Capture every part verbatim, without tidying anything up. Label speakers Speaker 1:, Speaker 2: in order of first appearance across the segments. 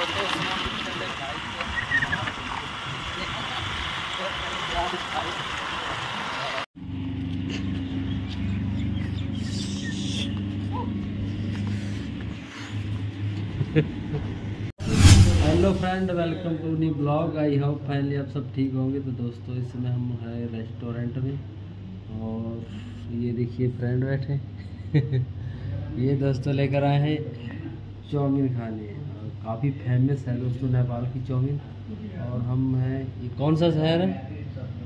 Speaker 1: Hello friend, welcome to new blog. I hope finally आप सब ठीक होंगे। तो दोस्तों इस समय हम हैं रेस्टोरेंट में और ये देखिए फ्रेंड बैठे ये दोस्तों लेकर आए हैं चाउमीन खाने। और काफ़ी फेमस है दोस्तों नेपाल की चाउमीन। और हम हैं, ये कौन सा शहर है?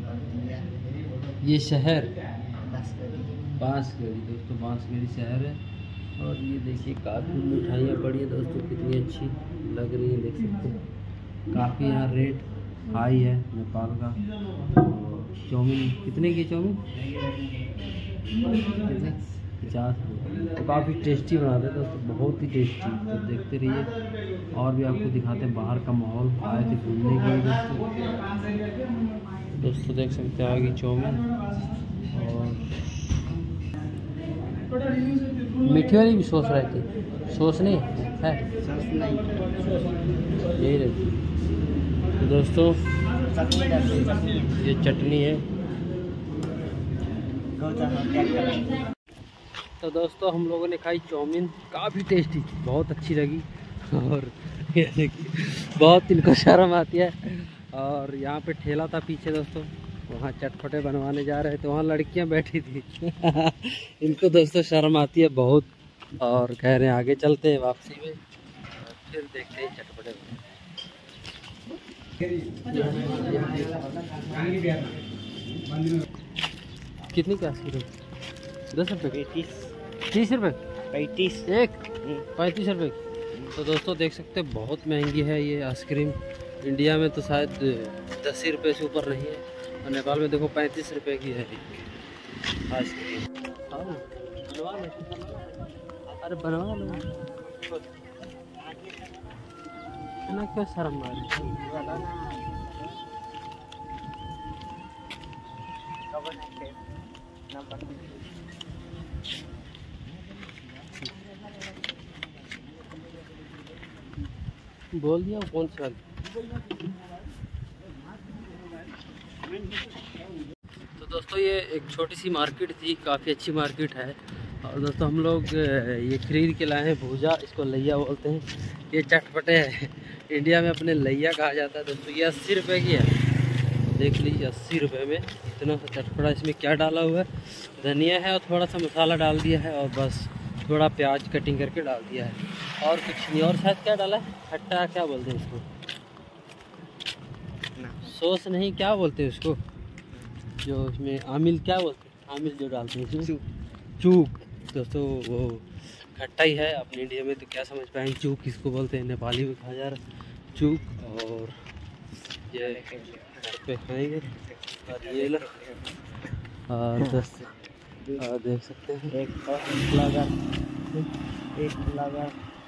Speaker 1: ये शहर बांसगढ़ी दोस्तों, बांसगढ़ी शहर है। और ये देखिए काफ़ी मिठाइयाँ पड़ी है दोस्तों, कितनी अच्छी लग रही है, देख सकते हैं। काफ़ी यहाँ रेट हाई है नेपाल का। और चाउमीन कितने की चाउमीन? पचास रुपये। तो काफ़ी टेस्टी बनाते हैं दोस्तों, बहुत ही टेस्टी। तो देखते रहिए और भी आपको दिखाते हैं बाहर का माहौल। आए थे घूमने के लिए दोस्तों। दोस्तों देख सकते हैं आगे चाउमीन। और मीठी वाली भी सॉस रहती है, सॉस नहीं है, सॉस नहीं, यही रहती है। तो दोस्तों ये चटनी है। तो दोस्तों हम लोगों ने खाई चाउमीन, काफ़ी टेस्टी थी, बहुत अच्छी लगी। और ये देखिए बहुत इनको शर्म आती है। और यहाँ पे ठेला था पीछे दोस्तों, वहाँ चटपटे बनवाने जा रहे थे, वहाँ लड़कियाँ बैठी थी इनको दोस्तों शर्म आती है बहुत। और कह रहे हैं आगे चलते हैं वापसी में, फिर देखते हैं चटपटे। कितनी क्या दस रुपये? पैंतीस तीस रुपये पैंतीस एक पैंतीस रुपये। तो दोस्तों देख सकते हैं बहुत महंगी है ये आइसक्रीम। इंडिया में तो शायद दस ही रुपये से ऊपर नहीं है, और नेपाल में देखो पैंतीस रुपए की है आइसक्रीम। अरे बनवा लो ना, क्यों शर्म आ रही? बोल दिया कौन सी वाली? तो दोस्तों ये एक छोटी सी मार्केट थी, काफ़ी अच्छी मार्केट है। और दोस्तों हम लोग ये खरीद के लाए हैं भूजा, इसको लैया बोलते हैं। ये चटपटे है, इंडिया में अपने लैया कहा जाता है दोस्तों। ये अस्सी रुपए की है, देख लीजिए अस्सी रुपए में इतना सा चटपटा। इसमें क्या डाला हुआ है? धनिया है और थोड़ा सा मसाला डाल दिया है, और बस थोड़ा प्याज कटिंग करके डाल दिया है, और कुछ नहीं। और शायद क्या डाला है? खट्टा क्या बोलते हैं इसको? सॉस नहीं, क्या बोलते हैं उसको जो इसमें आमिल, क्या बोलते हैं आमिल जो डालते हैं इसमें? चूक दोस्तों, वो खट्टा ही है। अपने इंडिया में तो क्या समझ पाएंगे चूक किसको बोलते हैं, नेपाली में कहा जा रहा चूक। और ये घर पे खाएंगे। और ये लो, और दस और देख सकते हैं एक लगा एक लगा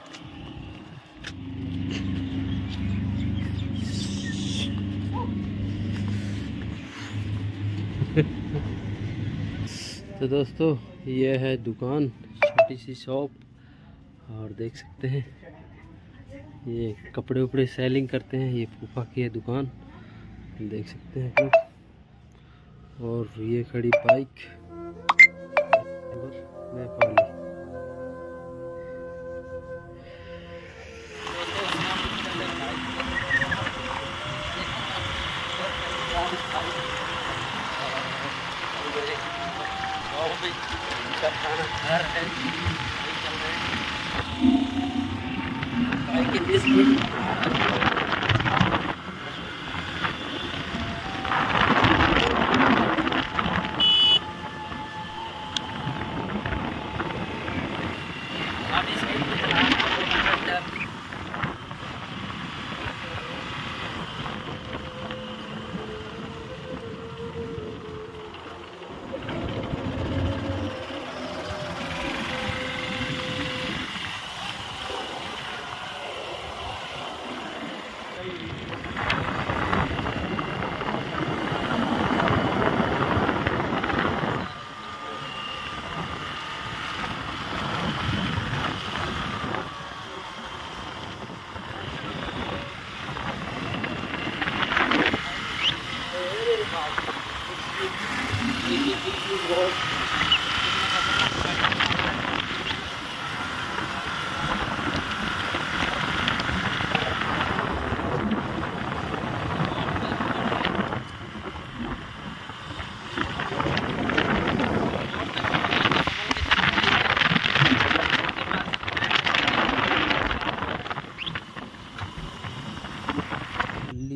Speaker 1: तो दोस्तों ये है दुकान, छोटी सी शॉप। और देख सकते हैं ये कपड़े उपड़े सेलिंग करते हैं। ये फूफा की है दुकान, देख सकते हैं। और ये खड़ी बाइक नेपाली। घर है बाइक के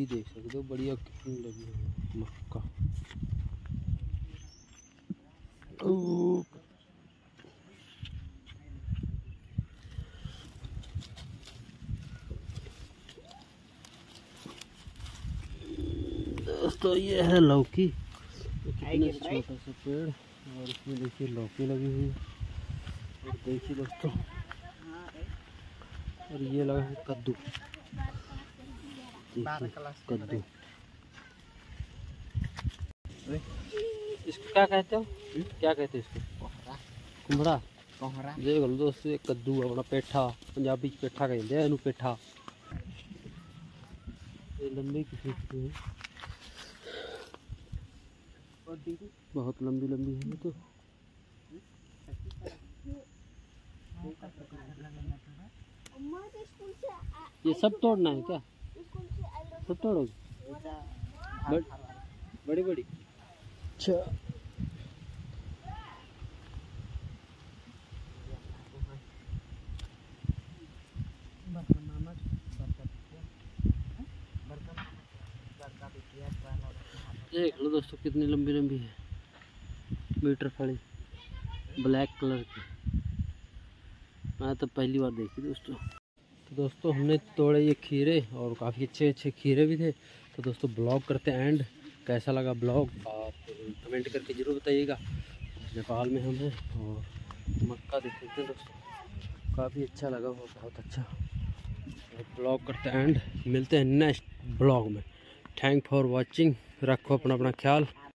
Speaker 1: देख सकते हो बढ़िया कितनी लगी है मक्का। दोस्तों ये है लौकी, कितना छोटा सा पेड़ और इसमें देखिए लौकी लगी हुई है। और देखिए दोस्तों, और ये लगा है कद्दू, कद्दू इसको क्या कहते हो, क्या कहते हैं इसको? कुमड़ा। देख लो दोस्तों, ये कद्दू अपना पेठा, पंजाबी पेठा कहते हैं इनू, पेठा। ये लंबी किस्म की है, बहुत लंबी लंबी है तो। ये सब तोड़ना है क्या? सब तोड़ोगे? बड़, बड़ी बड़ी। अच्छा देख लो दोस्तों कितनी लंबी लंबी है, मीटर फली, ब्लैक कलर की। मैं तो पहली बार देखी दोस्तों। तो दोस्तों हमने तोड़े ये खीरे और काफ़ी अच्छे अच्छे खीरे भी थे। तो दोस्तों ब्लॉग करते हैं एंड, कैसा लगा ब्लॉग आप कमेंट करके ज़रूर बताइएगा। नेपाल में हम हैं और मक्का देख सकते हैं दोस्तों, काफ़ी अच्छा लगा वो, बहुत अच्छा। ब्लॉग करते हैं एंड, मिलते हैं नेक्स्ट ब्लॉग में। थैंक फॉर वॉचिंग, रखो अपना अपना ख्याल।